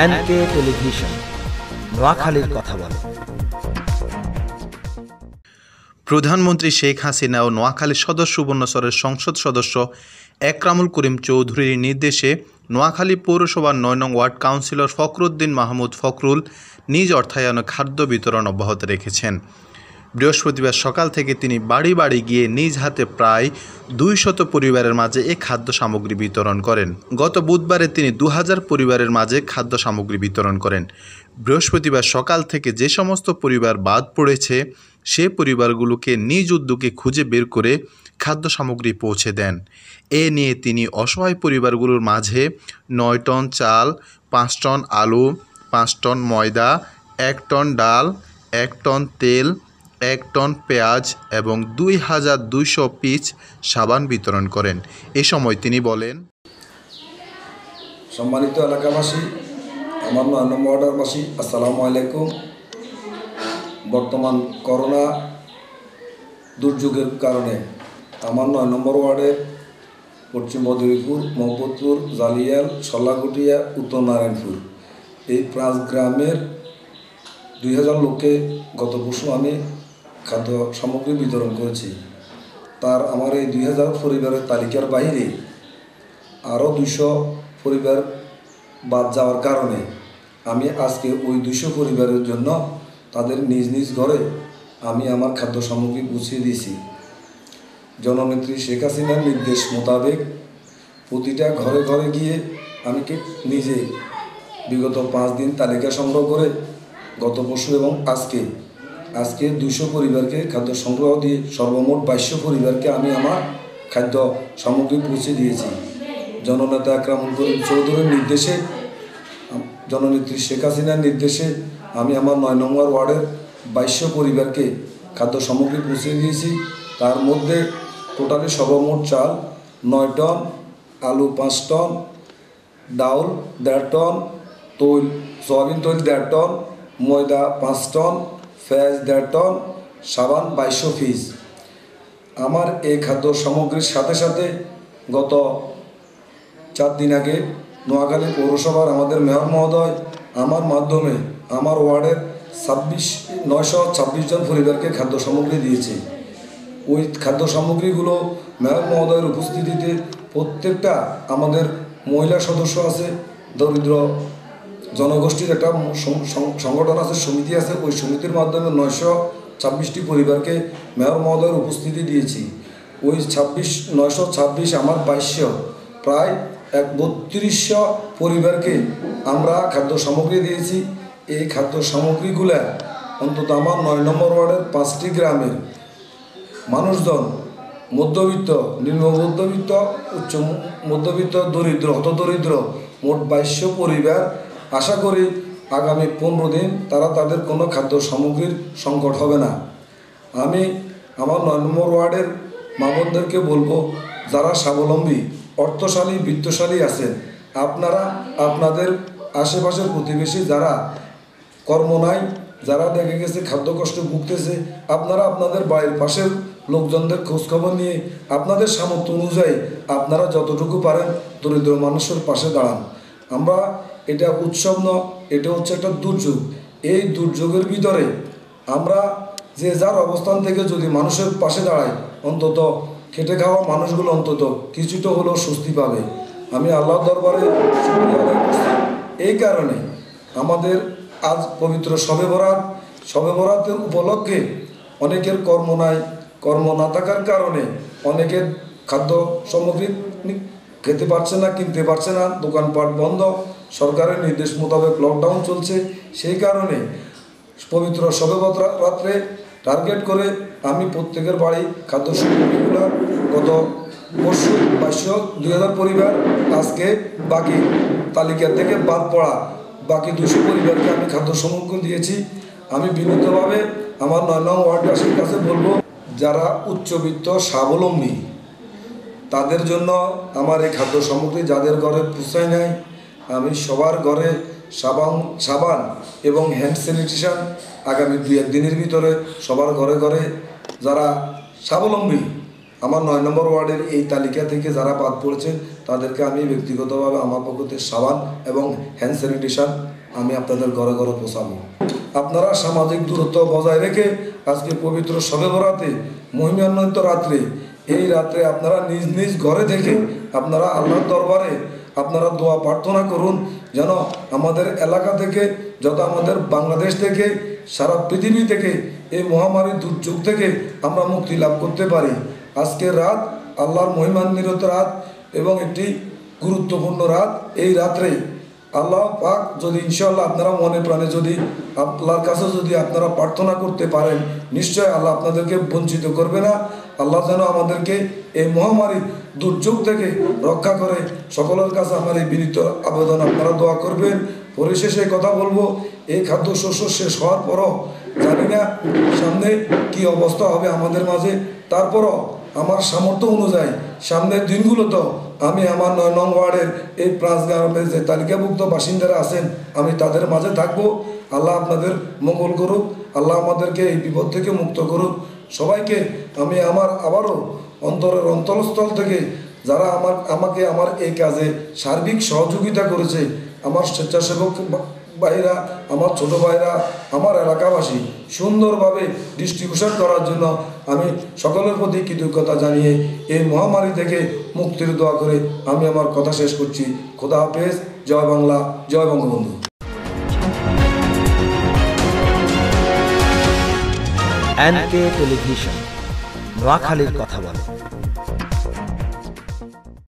NK television নোয়াখালীর কথা বলে। প্রধানমন্ত্রী শেখ হাসিনা ও নোয়াখালী সদর সুবর্ণচরের সংসদ সদস্য একরামুল করিম চৌধুরীর নির্দেশে নোয়াখালী পৌরসভার ৯ নং ওয়ার্ড কাউন্সিলর ফখরুদ্দিন মাহমুদ ফখরুল নিজ অর্থায়নে খাদ্য বিতরণ অব্যাহত রেখেছেন। বৃহস্পতিবার সকাল থেকে তিনি বাড়ি বাড়ি গিয়ে নিজ হাতে প্রায় ২০০ পরিবারের মাঝে এই খাদ্য সামগ্রী বিতরণ করেন। গত বুধবারে তিনি ২০০০ পরিবারের মাঝে খাদ্য সামগ্রী বিতরণ করেন। বৃহস্পতিবার সকাল থেকে যে সমস্ত পরিবার বাদ পড়েছে সে পরিবারগুলোকে নিজ উদ্যোগে খুঁজে বের করে খাদ্য সামগ্রী পৌঁছে দেন। এ নিয়ে তিনি অসহায় পরিবারগুলোর মাঝে ৯ টন চাল, ৫ টন আলু, ৫ টন ময়দা, ১ টন ডাল, ১ টন তেল, ১ টন পেঁয়াজ এবং ২,২০০ পিস সাবান বিতরণ করেন। এ সময় তিনি বলেন, সম্মানিত এলাকাবাসী, আমার ৯ নম্বর ওয়ার্ডবাসী, আসসালামু আলাইকুম। বর্তমান করোনা দুর্যোগের কারণে আমার ৯ নম্বর ওয়ার্ডের পশ্চিম বদরিপুর, মোহাম্মদপুর, জালিয়াল, সল্লাগুটিয়া, উত্তর নারায়ণপুর এই ৫ গ্রামের ২০০০ লোককে গত পরশু আমি খাদ্য সামগ্রী বিতরণ করেছি। তার আমার এই ২০০০ পরিবারের তালিকার বাইরে আরও ২০০ পরিবার বাদ যাওয়ার কারণে আমি আজকে ওই ২০০ পরিবারের জন্য তাদের নিজ নিজ ঘরে আমি আমার খাদ্য সামগ্রী পৌঁছে দিয়েছি। জননেত্রী শেখ হাসিনার নির্দেশ মোতাবেক প্রতিটা ঘরে ঘরে গিয়ে আমি নিজে বিগত ৫ দিন তালিকা সংগ্রহ করে গত পরশু এবং আজকে ২০০ পরিবারকে খাদ্য সংগ্রহ দিয়ে সর্বমোট ২২০০ পরিবারকে আমি আমার খাদ্য সামগ্রী পৌঁছে দিয়েছি। জননেতা একরামুল করিম চৌধুরীর নির্দেশে, জননেত্রী শেখ হাসিনার নির্দেশে আমি আমার ৯ নম্বর ওয়ার্ডের ২২০০ পরিবারকে খাদ্য সামগ্রী পৌঁছে দিয়েছি। তার মধ্যে টোটালি সর্বমোট চাল ৯ টন, আলু ৫ টন, ডাউল ১.৫ টন, তৈল সয়াবিন তৈল ১.৫ টন, ময়দা ৫ টন, পেঁয়াজ ১.৫ টন, সাবান ২২০০ পিস। আমার এই খাদ্য সামগ্রীর সাথে সাথে গত ৪ দিন আগে নোয়াখালী পৌরসভার আমাদের মেয়র মহোদয় আমার মাধ্যমে আমার ওয়ার্ডের ৯২৬ জন পরিবারকে খাদ্য সামগ্রী দিয়েছে। ওই খাদ্য সামগ্রীগুলো মেয়র মহোদয়ের উপস্থিতিতে প্রত্যেকটা আমাদের মহিলা সদস্য আছে, দরিদ্র জনগোষ্ঠীর একটা সংগঠন আছে, সমিতি আছে, ওই সমিতির মাধ্যমে ৯২৬টি পরিবারকে মেয়র মহোদয়ের উপস্থিতি দিয়েছি। ওই ৯২৬ আমার ২২০০ প্রায় ৩২০০ পরিবারকে আমরা খাদ্য সামগ্রী দিয়েছি। এই খাদ্য সামগ্রীগুলা অন্তত আমার ৯ নম্বর ওয়ার্ডের ৫টি গ্রামের মানুষজন, মধ্যবিত্ত, নিম্ন মধ্যবিত্ত, উচ্চ মধ্যবিত্ত, দরিদ্র, হতদরিদ্র মোট ২২০০ পরিবার, আশা করি আগামী ১৫ দিন তারা তাদের কোনো খাদ্য সামগ্রীর সংকট হবে না। আমি আমার ৯ নম্বর ওয়ার্ডের মা বোনদেরকে বলবো, যারা স্বাবলম্বী, অর্থশালী, বিত্তশালী আছেন, আপনারা আপনাদের আশেপাশের প্রতিবেশী যারা কর্ম নাই, যারা দেখে গেছে খাদ্য কষ্ট ভুগতেছে, আপনারা আপনাদের বাড়ির পাশের লোকজনদের খোঁজখবর নিয়ে আপনাদের সামর্থ্য অনুযায়ী আপনারা যতটুকু পারেন দরিদ্র মানুষের পাশে দাঁড়ান। আমরা এটা উৎসব নয়, এটা হচ্ছে একটা দুর্যোগ। এই দুর্যোগের ভিতরে আমরা যে যার অবস্থান থেকে যদি মানুষের পাশে দাঁড়াই, অন্তত খেটে খাওয়া মানুষগুলো অন্তত কিছুটা হলেও স্বস্তি পাবে। আমি আল্লাহর দরবারে শুকরিয়া আদায় করছি। এই কারণে আমাদের আজ পবিত্র শবে বরাতের উপলক্ষে অনেকের কর্ম নাই, কর্ম না থাকার কারণে অনেকের খাদ্য সামগ্রী খেতে পারছে না, কিনতে পারছে না, দোকানপাট বন্ধ, সরকারের নির্দেশ মোতাবেক লকডাউন চলছে। সেই কারণে পবিত্র শবে রাত্রে টার্গেট করে আমি প্রত্যেকের বাড়ি খাদ্য সামগ্রীগুলো গত পরশু ২২০০ পরিবার, আজকে বাকি তালিকা থেকে বাদ পড়া বাকি ২০০ পরিবারকে আমি খাদ্য সামগ্রী দিয়েছি। আমি বিনীতভাবে আমার ৯ নং ওয়ার্ডবাসীর কাছে বলবো, যারা উচ্চবিত্ত স্বাবলম্বী তাদের জন্য আমার এই খাদ্য সামগ্রী যাদের ঘরে পুষায় নাই, আমি সবার ঘরে সাবান এবং হ্যান্ড স্যানিটেশন আগামী ২-১ দিনের ভিতরে সবার ঘরে ঘরে যারা স্বাবলম্বী আমার 9 নম্বর ওয়ার্ডের এই তালিকা থেকে যারা বাদ পড়েছেন তাদেরকে আমি ব্যক্তিগতভাবে আমার পক্ষ থেকে সাবান এবং হ্যান্ড স্যানিটেশন আমি আপনাদের ঘরে ঘরে পৌঁছাবো। আপনারা সামাজিক দূরত্ব বজায় রেখে আজকে পবিত্র শবে বরাতে মহিমান্বিত রাত্রে এই রাত্রে আপনারা নিজ নিজ ঘরে থেকে আপনারা আল্লাহর দরবারে আপনারা দোয়া প্রার্থনা করুন যেন আমাদের এলাকা থেকে যত আমাদের বাংলাদেশ থেকে সারা পৃথিবী থেকে এই মহামারীর দুর্যোগ থেকে আমরা মুক্তি লাভ করতে পারি। আজকের রাত আল্লাহর মহিমান্বিত রাত এবং একটি গুরুত্বপূর্ণ রাত। এই রাত্রে আল্লাহ পাক যদি ইনশাআল্লাহ আপনারা মনে প্রাণে যদি আল্লাহর কাছে যদি আপনারা প্রার্থনা করতে পারেন, নিশ্চয় আল্লাহ আপনাদেরকে বঞ্চিত করবে না। আল্লাহ যেন আমাদেরকে এই মহামারীর দুর্যোগ থেকে রক্ষা করে, সকলের কাছে আমার এই বিনীত আবেদন আপনারা দোয়া করবেন। পরিশেষে কথা বলবো, এই খাদ্যশস্য শেষ হওয়ার পরও জানি না সামনে কি অবস্থা হবে আমাদের মাঝে, তারপরও আমার সামর্থ্য অনুযায়ী সামনের দিনগুলোতেও আমি আমার 9 নং ওয়ার্ডের এই 5 গ্রামের যে তালিকাভুক্ত বাসিন্দারা আছেন আমি তাদের মাঝে থাকবো। আল্লাহ আপনাদের মঙ্গল করুক, আল্লাহ আমাদেরকে এই বিপদ থেকে মুক্ত করুক। সবাইকে আমি আবারও অন্তরের অন্তরস্থল থেকে যারা আমাকে আমার এই কাজে সার্বিক সহযোগিতা করেছে, আমার স্বেচ্ছাসেবক ভাইরা, আমার ছোট ভাইরা, আমার এলাকাবাসী সুন্দরভাবে ডিস্ট্রিবিউশন করার জন্য আমি সকলের প্রতি কৃতজ্ঞতা জানিয়ে এই মহামারী থেকে মুক্তির দোয়া করে আমি আমার কথা শেষ করছি। খোদা হাফেজ। জয় বাংলা, জয় বঙ্গবন্ধু। NK টেলিভিশন, নোয়াখালীর কথা বলে।